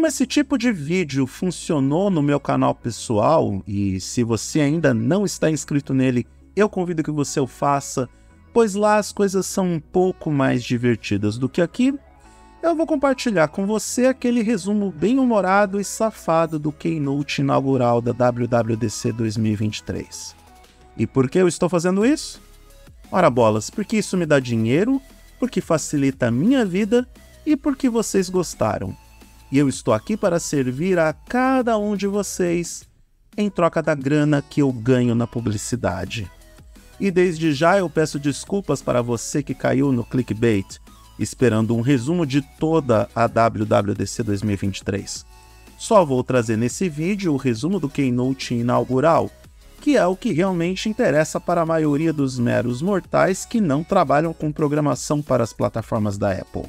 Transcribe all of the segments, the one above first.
como esse tipo de vídeo funcionou no meu canal pessoal, e se você ainda não está inscrito nele, eu convido que você o faça, pois lá as coisas são um pouco mais divertidas do que aqui, eu vou compartilhar com você aquele resumo bem humorado e safado do Keynote inaugural da WWDC 2023. E por que eu estou fazendo isso? Ora bolas, porque isso me dá dinheiro, porque facilita a minha vida e porque vocês gostaram. E eu estou aqui para servir a cada um de vocês em troca da grana que eu ganho na publicidade. E desde já eu peço desculpas para você que caiu no clickbait, esperando um resumo de toda a WWDC 2023. Só vou trazer nesse vídeo o resumo do Keynote inaugural, que é o que realmente interessa para a maioria dos meros mortais que não trabalham com programação para as plataformas da Apple.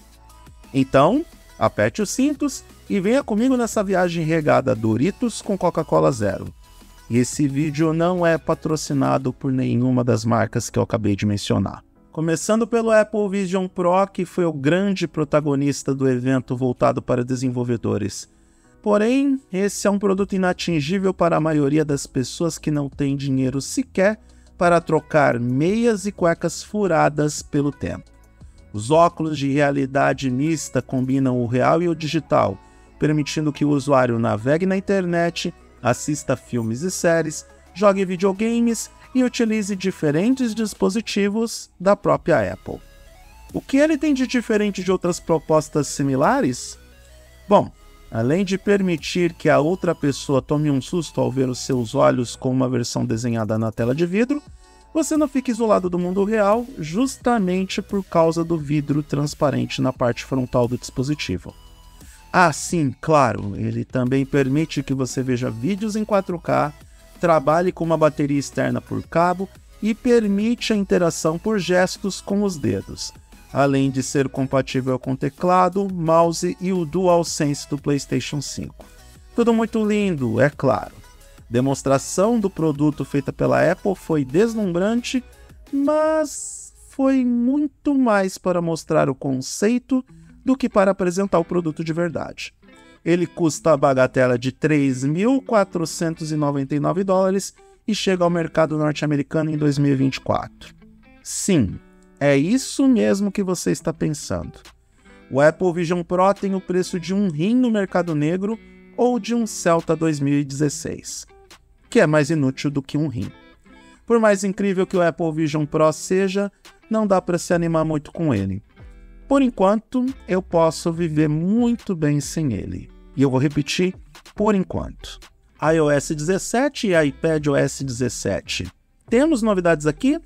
Então, aperte os cintos e venha comigo nessa viagem regada a Doritos com Coca-Cola Zero. E esse vídeo não é patrocinado por nenhuma das marcas que eu acabei de mencionar. Começando pelo Apple Vision Pro, que foi o grande protagonista do evento voltado para desenvolvedores. Porém, esse é um produto inatingível para a maioria das pessoas que não têm dinheiro sequer para trocar meias e cuecas furadas pelo tempo. Os óculos de realidade mista combinam o real e o digital, permitindo que o usuário navegue na internet, assista filmes e séries, jogue videogames e utilize diferentes dispositivos da própria Apple. O que ele tem de diferente de outras propostas similares? Bom, além de permitir que a outra pessoa tome um susto ao ver os seus olhos com uma versão desenhada na tela de vidro, você não fica isolado do mundo real justamente por causa do vidro transparente na parte frontal do dispositivo. Ah, sim, claro, ele também permite que você veja vídeos em 4K, trabalhe com uma bateria externa por cabo e permite a interação por gestos com os dedos, além de ser compatível com teclado, mouse e o DualSense do PlayStation 5. Tudo muito lindo, é claro. Demonstração do produto feita pela Apple foi deslumbrante, mas foi muito mais para mostrar o conceito do que para apresentar o produto de verdade. Ele custa a bagatela de $3.499 e chega ao mercado norte-americano em 2024. Sim, é isso mesmo que você está pensando. O Apple Vision Pro tem o preço de um rim no mercado negro ou de um Celta 2016, que é mais inútil do que um rim. Por mais incrível que o Apple Vision Pro seja, não dá para se animar muito com ele. Por enquanto, eu posso viver muito bem sem ele. E eu vou repetir, por enquanto. iOS 17 e iPadOS 17. Temos novidades aqui?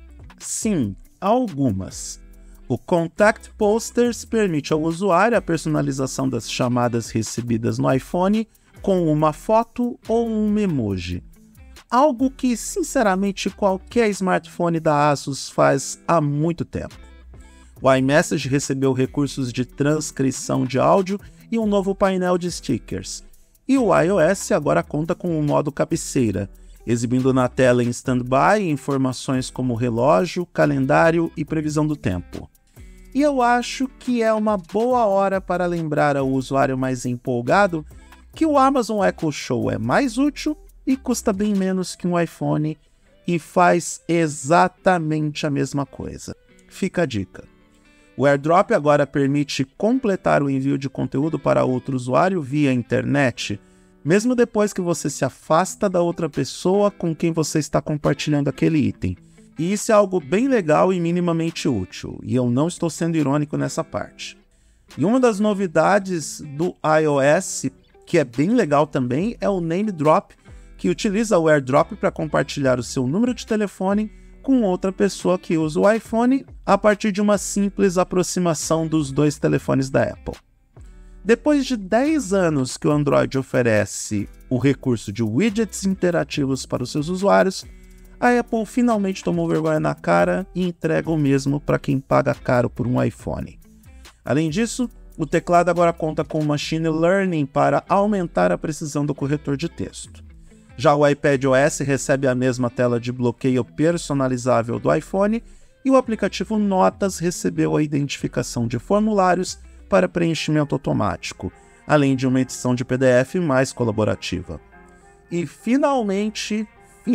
Sim, algumas. O Contact Posters permite ao usuário a personalização das chamadas recebidas no iPhone com uma foto ou um emoji. Algo que, sinceramente, qualquer smartphone da Asus faz há muito tempo. O iMessage recebeu recursos de transcrição de áudio e um novo painel de stickers. E o iOS agora conta com um modo cabeceira, exibindo na tela em standby informações como relógio, calendário e previsão do tempo. E eu acho que é uma boa hora para lembrar ao usuário mais empolgado que o Amazon Echo Show é mais útil e custa bem menos que um iPhone e faz exatamente a mesma coisa. Fica a dica. O AirDrop agora permite completar o envio de conteúdo para outro usuário via internet, mesmo depois que você se afasta da outra pessoa com quem você está compartilhando aquele item. E isso é algo bem legal e minimamente útil, e eu não estou sendo irônico nessa parte. E uma das novidades do iOS, que é bem legal também, é o Name Drop, que utiliza o AirDrop para compartilhar o seu número de telefone com outra pessoa que usa o iPhone a partir de uma simples aproximação dos dois telefones da Apple. Depois de 10 anos que o Android oferece o recurso de widgets interativos para os seus usuários, a Apple finalmente tomou vergonha na cara e entrega o mesmo para quem paga caro por um iPhone. Além disso, o teclado agora conta com Machine Learning para aumentar a precisão do corretor de texto. Já o iPadOS recebe a mesma tela de bloqueio personalizável do iPhone e o aplicativo Notas recebeu a identificação de formulários para preenchimento automático, além de uma edição de PDF mais colaborativa. E finalmente,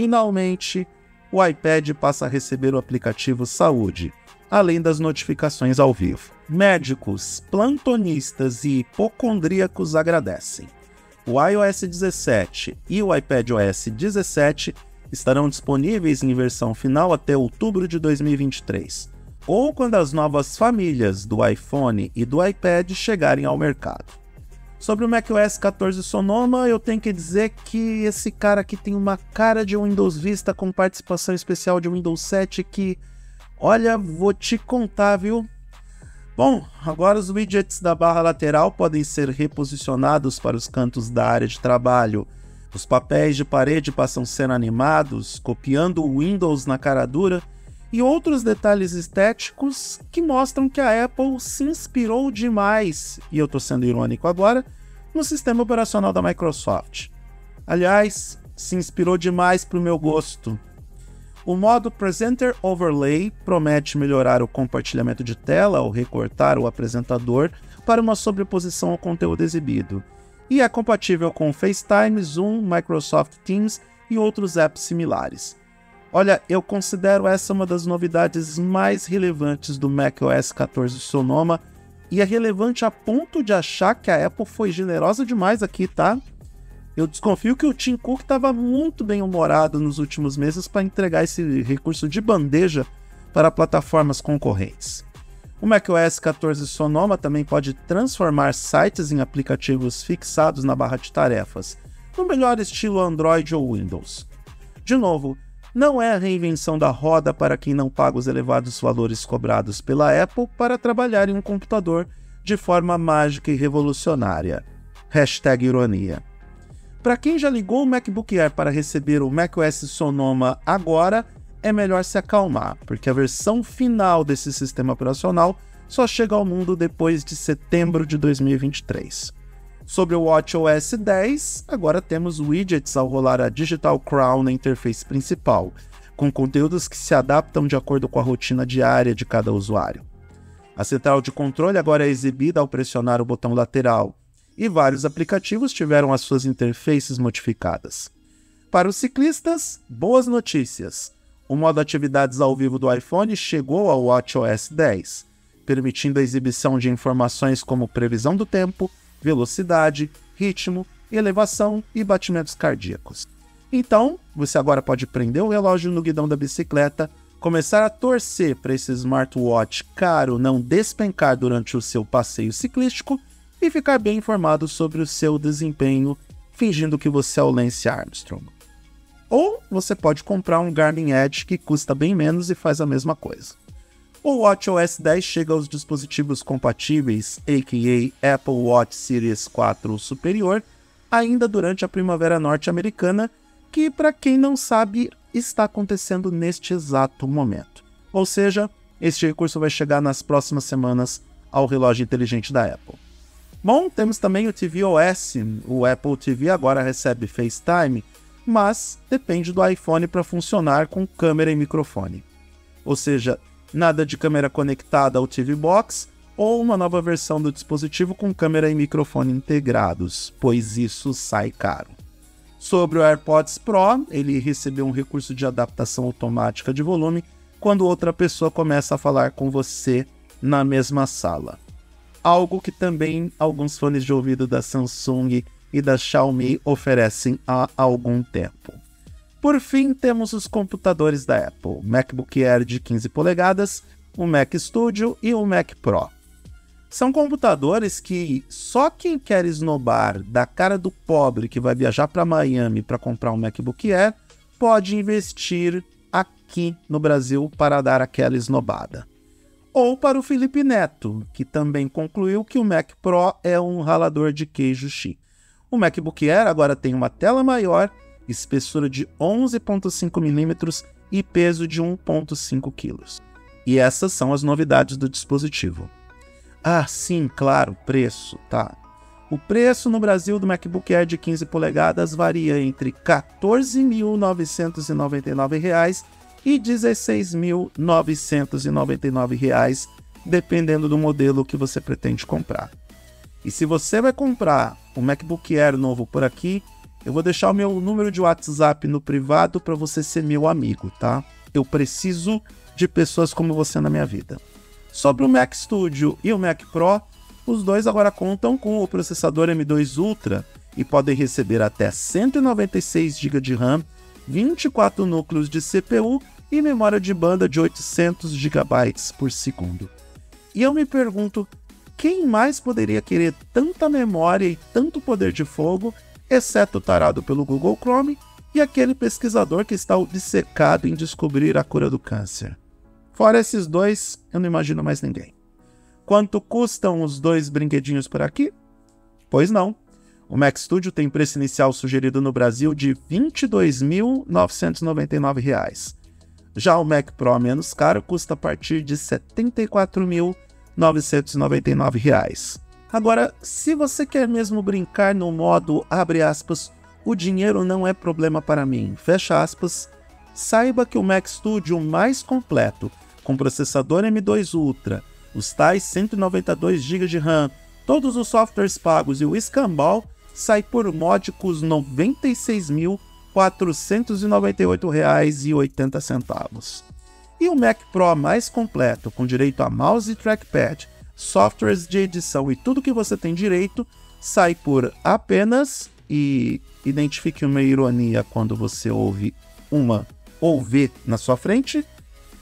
o iPad passa a receber o aplicativo Saúde, além das notificações ao vivo. Médicos, plantonistas e hipocondríacos agradecem. O iOS 17 e o iPadOS 17 estarão disponíveis em versão final até outubro de 2023, ou quando as novas famílias do iPhone e do iPad chegarem ao mercado. Sobre o macOS 14 Sonoma, eu tenho que dizer que esse cara aqui tem uma cara de Windows Vista com participação especial de Windows 7 que, olha, vou te contar, viu? Bom, agora os widgets da barra lateral podem ser reposicionados para os cantos da área de trabalho. Os papéis de parede passam a ser animados, copiando o Windows na cara dura, e outros detalhes estéticos que mostram que a Apple se inspirou demais, e eu estou sendo irônico agora, no sistema operacional da Microsoft. Aliás, se inspirou demais para o meu gosto. O modo Presenter Overlay promete melhorar o compartilhamento de tela ao recortar o apresentador para uma sobreposição ao conteúdo exibido, e é compatível com FaceTime, Zoom, Microsoft Teams e outros apps similares. Olha, eu considero essa uma das novidades mais relevantes do macOS 14 Sonoma, e é relevante a ponto de achar que a Apple foi generosa demais aqui, tá? Eu desconfio que o Tim Cook estava muito bem-humorado nos últimos meses para entregar esse recurso de bandeja para plataformas concorrentes. O macOS 14 Sonoma também pode transformar sites em aplicativos fixados na barra de tarefas, no melhor estilo Android ou Windows. De novo, não é a reinvenção da roda para quem não paga os elevados valores cobrados pela Apple para trabalhar em um computador de forma mágica e revolucionária. #ironia. Para quem já ligou o MacBook Air para receber o macOS Sonoma agora, é melhor se acalmar, porque a versão final desse sistema operacional só chega ao mundo depois de setembro de 2023. Sobre o watchOS 10, agora temos widgets ao rolar a Digital Crown na interface principal, com conteúdos que se adaptam de acordo com a rotina diária de cada usuário. A central de controle agora é exibida ao pressionar o botão lateral, e vários aplicativos tiveram as suas interfaces modificadas. Para os ciclistas, boas notícias. O modo atividades ao vivo do iPhone chegou ao watchOS 10, permitindo a exibição de informações como previsão do tempo, velocidade, ritmo, elevação e batimentos cardíacos. Então, você agora pode prender o relógio no guidão da bicicleta, começar a torcer para esse smartwatch caro não despencar durante o seu passeio ciclístico e ficar bem informado sobre o seu desempenho, fingindo que você é o Lance Armstrong. Ou você pode comprar um Garmin Edge que custa bem menos e faz a mesma coisa. O watchOS 10 chega aos dispositivos compatíveis, a.k.a. Apple Watch Series 4 ou superior, ainda durante a primavera norte-americana, que, para quem não sabe, está acontecendo neste exato momento. Ou seja, este recurso vai chegar nas próximas semanas ao relógio inteligente da Apple. Bom, temos também o tvOS. O Apple TV agora recebe FaceTime, mas depende do iPhone para funcionar com câmera e microfone. Ou seja, nada de câmera conectada ao TV Box ou uma nova versão do dispositivo com câmera e microfone integrados, pois isso sai caro. Sobre o AirPods Pro, ele recebeu um recurso de adaptação automática de volume quando outra pessoa começa a falar com você na mesma sala. Algo que também alguns fones de ouvido da Samsung e da Xiaomi oferecem há algum tempo. Por fim, temos os computadores da Apple, o MacBook Air de 15 polegadas, o Mac Studio e o Mac Pro. São computadores que só quem quer esnobar da cara do pobre que vai viajar para Miami para comprar um MacBook Air pode investir aqui no Brasil para dar aquela esnobada. Ou para o Felipe Neto, que também concluiu que o Mac Pro é um ralador de queijo chique. O MacBook Air agora tem uma tela maior, espessura de 11,5 mm e peso de 1,5 kg. E essas são as novidades do dispositivo. Ah, sim, claro, preço, tá? O preço no Brasil do MacBook Air de 15 polegadas varia entre R$ 14.999 e R$ 16.999, dependendo do modelo que você pretende comprar. E se você vai comprar um MacBook Air novo por aqui, eu vou deixar o meu número de WhatsApp no privado para você ser meu amigo, tá? Eu preciso de pessoas como você na minha vida. Sobre o Mac Studio e o Mac Pro, os dois agora contam com o processador M2 Ultra e podem receber até 196 GB de RAM, 24 núcleos de CPU e memória de banda de 800 GB por segundo. E eu me pergunto, quem mais poderia querer tanta memória e tanto poder de fogo, exceto o tarado pelo Google Chrome e aquele pesquisador que está obcecado em descobrir a cura do câncer? Fora esses dois, eu não imagino mais ninguém. Quanto custam os dois brinquedinhos por aqui? Pois não. O Mac Studio tem preço inicial sugerido no Brasil de R$ 22.999. Já o Mac Pro menos caro custa a partir de R$ 74.999. Agora, se você quer mesmo brincar no modo, abre aspas, o dinheiro não é problema para mim, fecha aspas, saiba que o Mac Studio mais completo, com processador M2 Ultra, os tais 192 GB de RAM, todos os softwares pagos e o escambau, sai por módicos R$ 96.498,80. E o Mac Pro mais completo, com direito a mouse e trackpad, softwares de edição e tudo que você tem direito, sai por apenas, e identifique uma ironia quando você ouve uma ou vê na sua frente, R$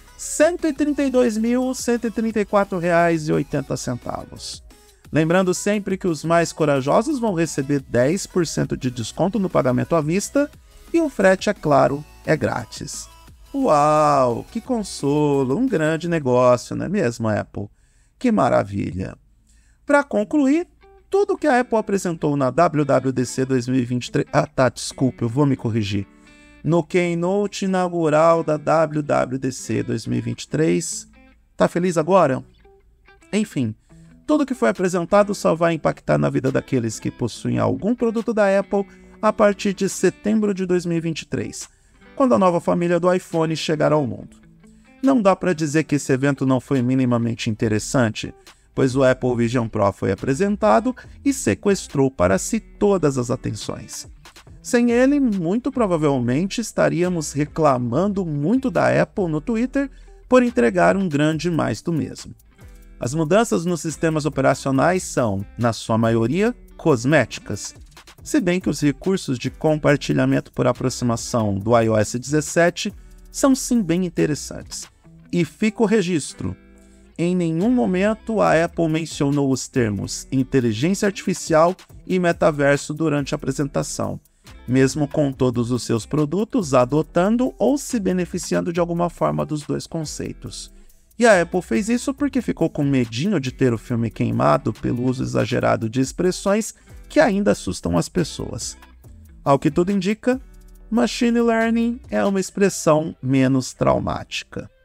132.134,80. Lembrando sempre que os mais corajosos vão receber 10% de desconto no pagamento à vista e o frete, é claro, é grátis. Uau, que consolo, um grande negócio, não é mesmo, Apple? Que maravilha! Para concluir, tudo que a Apple apresentou na WWDC 2023... desculpa, eu vou me corrigir. No Keynote inaugural da WWDC 2023. Tá feliz agora? Enfim, tudo que foi apresentado só vai impactar na vida daqueles que possuem algum produto da Apple a partir de setembro de 2023, quando a nova família do iPhone chegar ao mundo. Não dá para dizer que esse evento não foi minimamente interessante, pois o Apple Vision Pro foi apresentado e sequestrou para si todas as atenções. Sem ele, muito provavelmente estaríamos reclamando muito da Apple no Twitter por entregar um grande mais do mesmo. As mudanças nos sistemas operacionais são, na sua maioria, cosméticas, se bem que os recursos de compartilhamento por aproximação do iOS 17 são sim bem interessantes. E fica o registro: em nenhum momento a Apple mencionou os termos inteligência artificial e metaverso durante a apresentação, mesmo com todos os seus produtos adotando ou se beneficiando de alguma forma dos dois conceitos. E a Apple fez isso porque ficou com medinho de ter o filme queimado pelo uso exagerado de expressões que ainda assustam as pessoas. Ao que tudo indica, Machine Learning é uma expressão menos traumática.